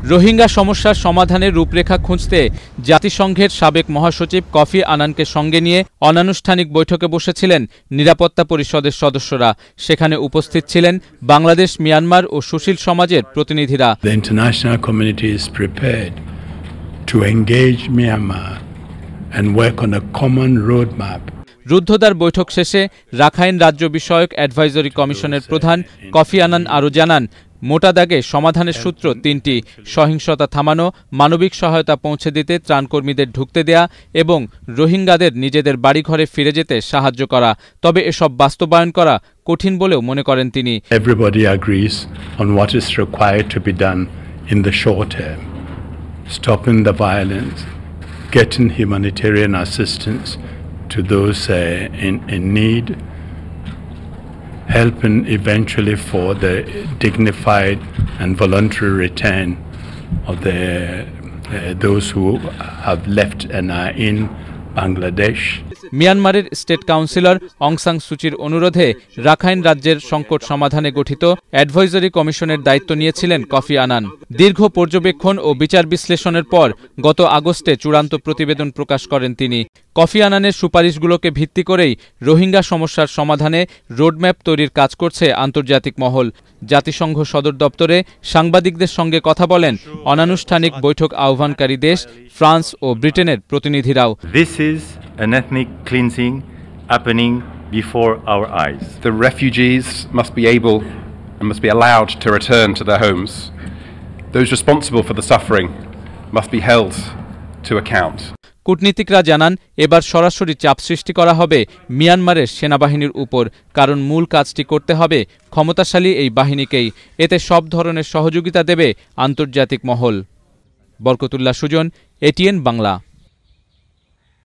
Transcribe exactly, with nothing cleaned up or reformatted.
রোহিঙ্গা সমস্যার সমাধানের রূপরেখা খুঁজতে জাতিসংঘের সাবেক মহাসচিব কফি আনানকে সঙ্গে নিয়ে অনানুষ্ঠানিক বৈঠকে বসেছিলেন নিরাপত্তা পরিষদের সদস্যরা। সেখানে উপস্থিত ছিলেন বাংলাদেশ, মিয়ানমার ও সুশীল সমাজের প্রতিনিধিরা। The international community is prepared to engage Myanmar and work on a common roadmap. রুদ্ধদ্বার বৈঠক শেষে রাখাইন রাজ্য বিষয়ক অ্যাডভাইজরি কমিশনের প্রধান কফি আনান আরও জানান, মোটা দাগে সমাধানের সূত্র তিনটি: সহিংসতা থামানো, মানবিক সহায়তা পৌঁছে দিতে ত্রাণকর্মীদের ঢুকতে দেয়া এবং রোহিঙ্গাদের নিজেদের বাড়িঘরে ফিরে যেতে সাহায্য করা। তবে এসব বাস্তবায়ন করা কঠিন বলেও মনে করেন তিনি। Everybody agrees on what is required to be done in the short term: stopping the violence, getting humanitarian assistance to those uh, in, in need, helping eventually for the dignified and voluntary return of the uh, those who have left and are in Bangladesh. মিয়ানমারের state councillor Aung San সুচির অনুরোধে রাখাইন রাজ্যের সংকট সমাধানে গঠিত advisory কমিশনের দায়িত্ব নিয়েছিলেন কফি আনান। দীর্ঘ পর্যবেক্ষণ ও বিচার বিশ্লেষণের পর গত আগস্টে চূড়ান্ত প্রতিবেদন প্রকাশ করেন তিনি। কফি আনানের সুপারিশগুলোকে ভিত্তি করেই রোহিঙ্গা সমস্যার সমাধানে রোডম্যাপ তৈরির কাজ করছে আন্তর্জাতিক মহল। জাতিসংঘ সদর দপ্তরে সাংবাদিকদের সঙ্গে কথা বলেন অনানুষ্ঠানিক বৈঠক আহ্বানকারী দেশ ফ্রান্স ও ব্রিটেনের প্রতিনিধিরাও। This is an ethnic cleansing happening before our eyes. The refugees must be able and must be allowed to return to their homes. Those responsible for the suffering must be held to account. কূটনীতিকরা জানান, এবার সরাসরি চাপ সৃষ্টি করা হবে মিয়ানমারের সেনাবাহিনীর উপর, কারণ মূল কাজটি করতে হবে ক্ষমতাশালী এই বাহিনীকেই। এতে সব ধরনের সহযোগিতা দেবে আন্তর্জাতিক মহল। বরকতুল্লাহ সুজন, এটিএন বাংলা।